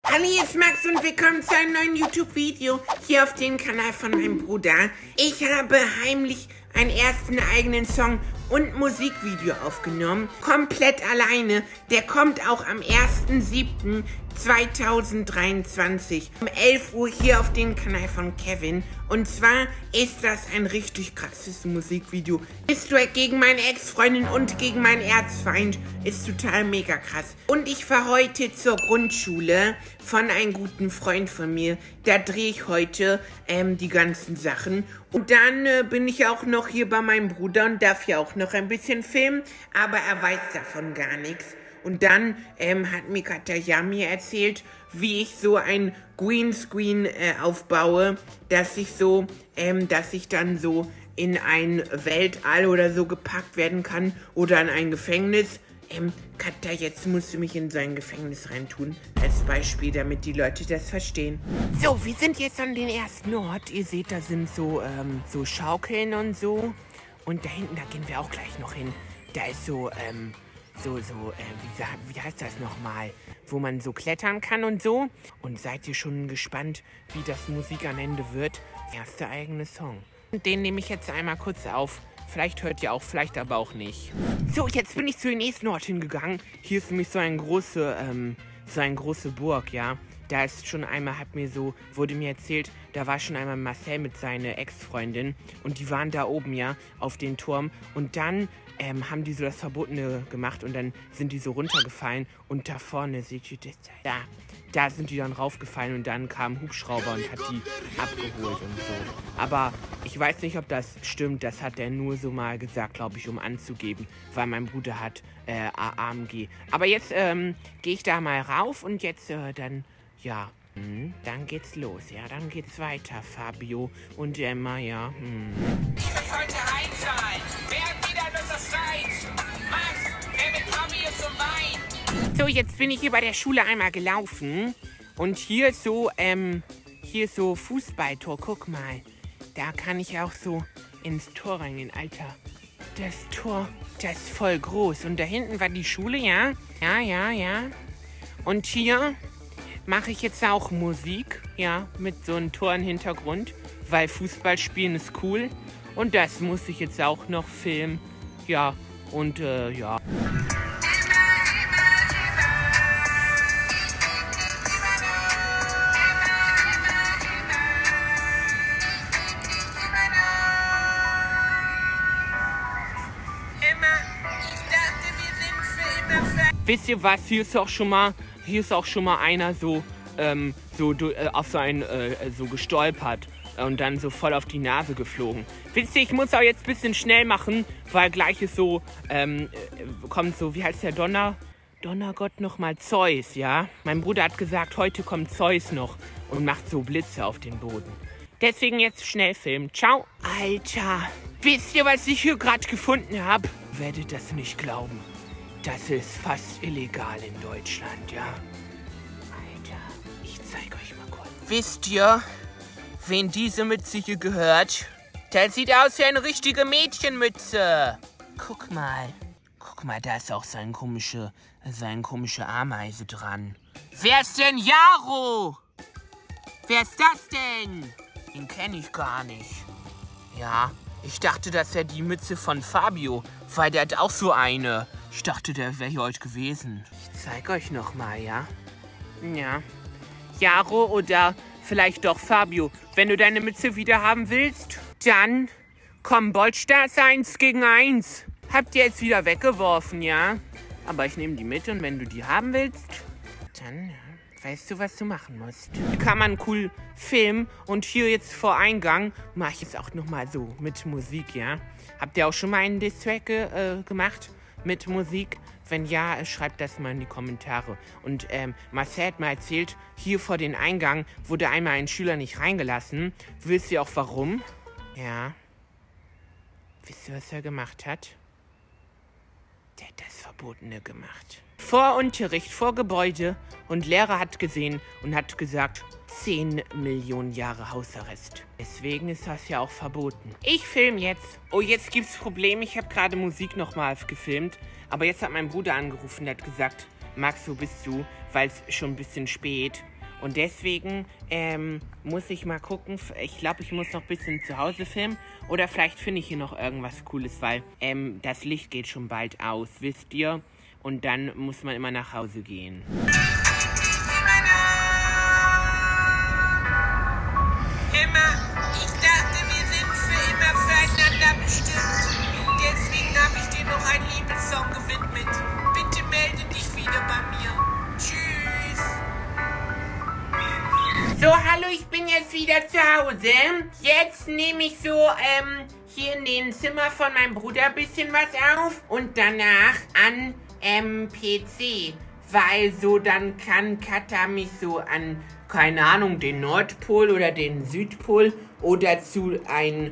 Hallo, hier ist Max und willkommen zu einem neuen YouTube-Video hier auf dem Kanal von meinem Bruder. Ich habe heimlich einen ersten eigenen Song und Musikvideo aufgenommen. Komplett alleine. Der kommt auch am 1.7.2023 um 11 Uhr hier auf dem Kanal von Kevin. Und zwar ist das ein richtig krasses Musikvideo. Distrack gegen meine Ex-Freundin und gegen meinen Erzfeind ist total mega krass. Und ich fahre heute zur Grundschule von einem guten Freund von mir. Da drehe ich heute die ganzen Sachen. Und dann bin ich auch noch hier bei meinem Bruder und darf hier auch noch ein bisschen filmen. Aber er weiß davon gar nichts. Und dann hat mir Katja mir erzählt, wie ich so ein Greenscreen aufbaue, dass ich dann so in ein Weltall oder so gepackt werden kann oder in ein Gefängnis. Katja, jetzt musst du mich in sein Gefängnis reintun, als Beispiel, damit die Leute das verstehen. So, wir sind jetzt an den ersten Ort. Ihr seht, da sind so Schaukeln und so. Und da hinten, da gehen wir auch gleich noch hin. Da ist wie heißt das nochmal? Wo man so klettern kann und so. Und seid ihr schon gespannt, wie das Musik am Ende wird? Erster eigene Song. Und den nehme ich jetzt einmal kurz auf. Vielleicht hört ihr auch, vielleicht aber auch nicht. So, jetzt bin ich zu dem nächsten Ort hingegangen. Hier ist nämlich so eine große Burg, ja. Da ist schon einmal, wurde mir erzählt, da war schon einmal Marcel mit seiner Ex-Freundin. Und die waren da oben, ja, auf den Turm. Und dann haben die so das Verbotene gemacht und dann sind die so runtergefallen. Und da vorne, seht ihr das? Da sind die dann raufgefallen und dann kam ein Hubschrauber und hat die abgeholt und so. Aber ich weiß nicht, ob das stimmt. Das hat er nur so mal gesagt, glaube ich, um anzugeben. Weil mein Bruder hat AMG. Aber jetzt gehe ich da mal rauf und jetzt dann, ja, dann geht's los. Ja, dann geht's weiter, Fabio und Emma, ja. Ich will heute einzahlen. Wer hat wieder das Streit? Max, wer mit Fabio zum Wein? So, jetzt bin ich hier bei der Schule einmal gelaufen. Und hier ist so Fußballtor. Guck mal. Da kann ich auch so ins Tor reingehen. Alter, das Tor, das ist voll groß. Und da hinten war die Schule, ja? Ja. Und hier mache ich jetzt auch Musik, ja, mit so einem Tor im Hintergrund. Weil Fußball spielen ist cool. Und das muss ich jetzt auch noch filmen. Ja, und ja. Wisst ihr was? Hier ist auch schon mal einer so gestolpert und dann so voll auf die Nase geflogen. Wisst ihr, ich muss auch jetzt ein bisschen schnell machen, weil gleich ist so, kommt so, wie heißt der Donnergott nochmal? Zeus, ja? Mein Bruder hat gesagt, heute kommt Zeus noch und macht so Blitze auf den Boden. Deswegen jetzt schnell filmen. Ciao. Alter, wisst ihr, was ich hier gerade gefunden habe? Werdet das nicht glauben. Das ist fast illegal in Deutschland, ja? Alter, ich zeig euch mal kurz. Wisst ihr, wen diese Mütze hier gehört? Das sieht aus wie eine richtige Mädchenmütze. Guck mal, da ist auch seine komische Ameise dran. Wer ist denn Jaro? Wer ist das denn? Den kenne ich gar nicht. Ja, ich dachte, das wäre die Mütze von Fabio, weil der hat auch so eine. Ich dachte, der wäre hier heute gewesen. Ich zeig euch noch mal, ja? Ja. Jaro oder vielleicht doch Fabio. Wenn du deine Mütze wieder haben willst, dann komm, Bolstars 1 gegen 1. Habt ihr jetzt wieder weggeworfen, ja? Aber ich nehme die mit und wenn du die haben willst, dann weißt du, was du machen musst. Kann man cool filmen und hier jetzt vor Eingang mache ich es auch noch mal so mit Musik, ja? Habt ihr auch schon mal einen Distrack gemacht? Mit Musik? Wenn ja, schreibt das mal in die Kommentare. Und Marcel hat mal erzählt, hier vor den Eingang wurde einmal ein Schüler nicht reingelassen. Wisst ihr auch warum? Ja. Wisst ihr, was er gemacht hat? Der hat das Verbotene gemacht. Vor Unterricht, vor Gebäude. Und Lehrer hat gesehen und hat gesagt, 10 Millionen Jahre Hausarrest. Deswegen ist das ja auch verboten. Ich filme jetzt. Oh, jetzt gibt's Probleme. Ich habe gerade Musik nochmal gefilmt. Aber jetzt hat mein Bruder angerufen und hat gesagt, Max, wo bist du? Weil es schon ein bisschen spät. Und deswegen muss ich mal gucken. Ich glaube, ich muss noch ein bisschen zu Hause filmen. Oder vielleicht finde ich hier noch irgendwas Cooles, weil das Licht geht schon bald aus, wisst ihr? Und dann muss man immer nach Hause gehen. Ich dachte, wir sind für immer füreinander bestimmt. Deswegen habe ich dir noch einen Liebessong gewidmet. Bitte melde dich wieder bei mir. Tschüss. So, hallo, ich bin jetzt wieder zu Hause. Jetzt nehme ich so, hier in dem Zimmer von meinem Bruder ein bisschen was auf. Und danach an, PC. Weil so, dann kann Katha mich so an, keine Ahnung, den Nordpol oder den Südpol oder zu einem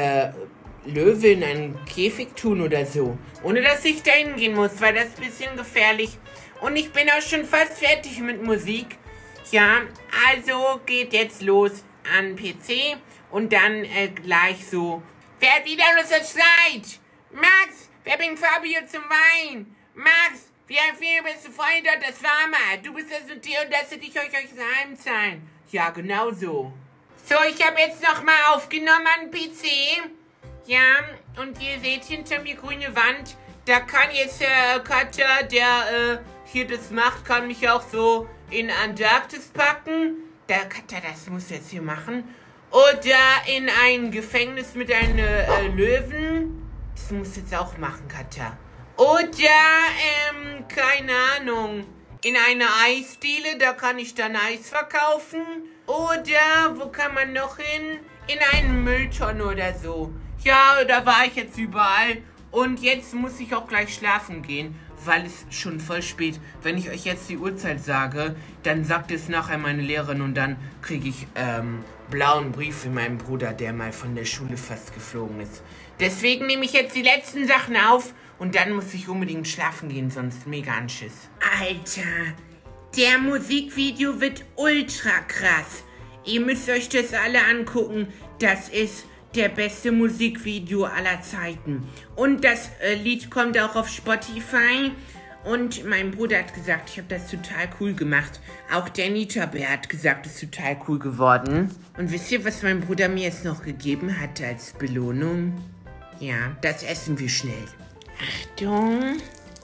Löwe in einen Käfig tun oder so. Ohne dass ich da hingehen muss, weil das ist ein bisschen gefährlich. Und ich bin auch schon fast fertig mit Musik. Ja, also geht jetzt los an PC und dann gleich so. Wer hat wieder Lust auf Streit? Max, wer bringt Fabio zum Wein? Max, wie viel bist du Freund dort, das war mal. Du bist das und die und das hätte ich euch heimzahlen. Ja, genau so. So, ich habe jetzt nochmal aufgenommen an PC. Ja, und ihr seht hinter mir grüne Wand. Da kann jetzt der Katha, der hier das macht, kann mich auch so in Antarktis packen. Der Katha, das muss jetzt hier machen. Oder in ein Gefängnis mit einem Löwen. Das muss jetzt auch machen, Katha. Oder, keine Ahnung, in eine Eisdiele, da kann ich dann Eis verkaufen. Oder, wo kann man noch hin? In einen Mülltonne oder so. Ja, da war ich jetzt überall. Und jetzt muss ich auch gleich schlafen gehen, weil es schon voll spät. Wenn ich euch jetzt die Uhrzeit sage, dann sagt es nachher meine Lehrerin und dann kriege ich, blauen Brief für meinen Bruder, der mal von der Schule fast geflogen ist. Deswegen nehme ich jetzt die letzten Sachen auf. Und dann muss ich unbedingt schlafen gehen, sonst mega Anschiss. Alter, der Musikvideo wird ultra krass. Ihr müsst euch das alle angucken. Das ist der beste Musikvideo aller Zeiten. Und das Lied kommt auch auf Spotify. Und mein Bruder hat gesagt, ich habe das total cool gemacht. Auch der Nita-Bär hat gesagt, es ist total cool geworden. Und wisst ihr, was mein Bruder mir jetzt noch gegeben hat als Belohnung? Ja, das essen wir schnell. Achtung.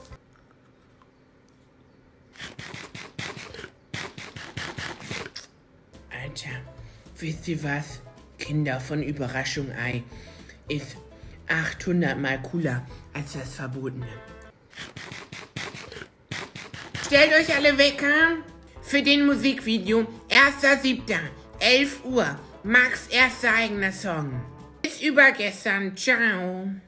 Alter, wisst ihr was? Kinder von Überraschung Ei ist 800 Mal cooler als das Verbotene. Stellt euch alle Wecker für den Musikvideo. 1.7. 11 Uhr. Max erster eigener Song. Bis übergestern. Ciao.